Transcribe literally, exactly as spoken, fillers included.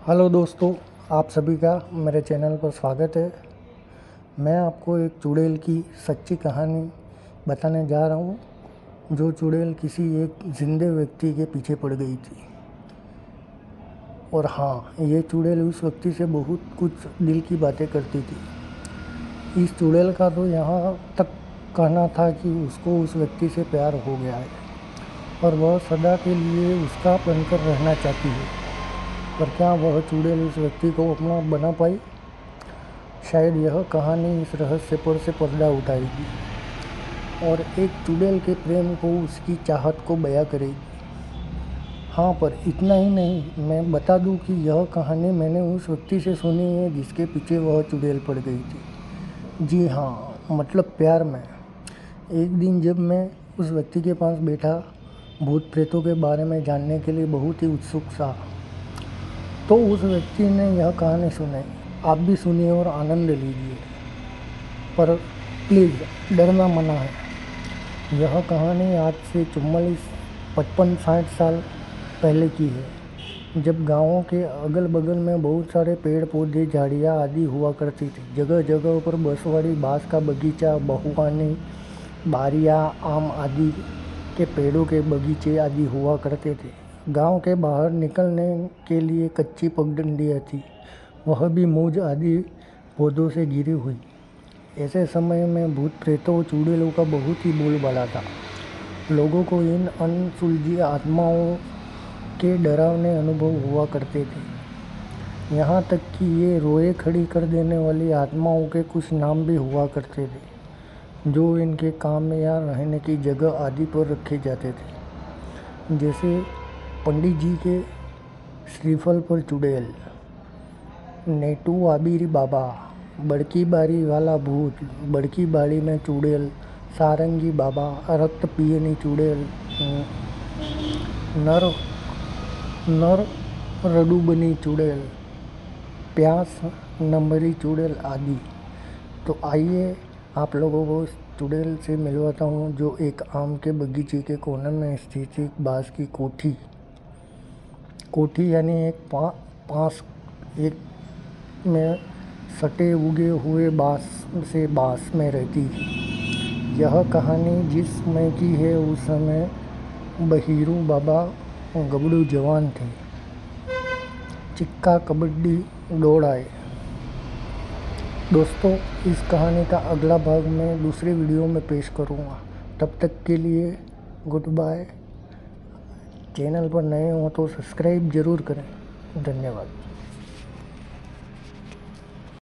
Hello दोस्तों, आप सभी का मेरे चैनल पर स्वागत है। मैं आपको एक चुड़ैल की सच्ची कहानी बताने जा रहा हूँ, जो चुड़ैल किसी एक जिंदे व्यक्ति के पीछे पड़ गई थी। और हाँ, ये चुड़ैल उस व्यक्ति से बहुत कुछ दिल की बातें करती थी। इस चुड़ैल का तो यहाँ तक कहना था कि उसको उस व्यक्ति से प्यार हो गया है और वह सदा के लिए उसका बनकर रहना चाहती है। पर क्या वह चुड़ैल उस व्यक्ति को अपना बना पाई? शायद यह कहानी इस रहस्य पर से पर्दा उठाएगी और एक चुड़ैल के प्रेम को, उसकी चाहत को बयां करेगी। हाँ, पर इतना ही नहीं, मैं बता दूं कि यह कहानी मैंने उस व्यक्ति से सुनी है जिसके पीछे वह चुड़ैल पड़ गई थी। जी हाँ, मतलब प्यार में। एक दिन जब मैं उस व्यक्ति के पास बैठा, भूत प्रेतों के बारे में जानने के लिए बहुत ही उत्सुक था, तो उस व्यक्ति ने यह कहानी सुनाई। आप भी सुनिए और आनंद लीजिए, पर प्लीज़ डरना मना है। यह कहानी आज से चुम्मालीस पचपन साठ साल पहले की है, जब गाँवों के अगल बगल में बहुत सारे पेड़ पौधे, झाड़ियाँ आदि हुआ करती थी। जगह जगह पर बसवाड़ी, बाँस का बगीचा, बहुआनी, बारियाँ, आम आदि के पेड़ों के बगीचे आदि हुआ करते थे। गांव के बाहर निकलने के लिए कच्ची पगडंडियाँ थी, वह भी मूंज आदि पौधों से घिरी हुई। ऐसे समय में भूत प्रेतों और चुड़ैलों का बहुत ही बोलबाला था। लोगों को इन अनसुलझी आत्माओं के डरावने अनुभव हुआ करते थे। यहाँ तक कि ये रोए खड़ी कर देने वाली आत्माओं के कुछ नाम भी हुआ करते थे, जो इनके काम या रहने की जगह आदि पर रखे जाते थे। जैसे पंडित जी के श्रीफल पर चुड़ैल, नेटू आबिर बाबा, बड़की बारी वाला भूत, बड़की बाड़ी में चुड़ैल, सारंगी बाबा, रक्त पियनी चुड़ैल, नर नर रडुबनी चुड़ैल, प्यास नंबरी चुड़ैल आदि। तो आइए आप लोगों को चुड़ैल से मिलवाता हूँ, जो एक आम के बगीचे के कोने में स्थित एक बाँस की कोठी कोठी यानी एक पा, पास एक में सटे उगे हुए बाँस से बाँस में रहती थी। यह कहानी जिस समय की है, उस समय बहिरू बाबा गबड़ू जवान थे। चिक्का कबड्डी दौड़ आए। दोस्तों, इस कहानी का अगला भाग मैं दूसरे वीडियो में पेश करूँगा। तब तक के लिए गुड बाय। चैनल पर नए हो तो सब्सक्राइब ज़रूर करें। धन्यवाद।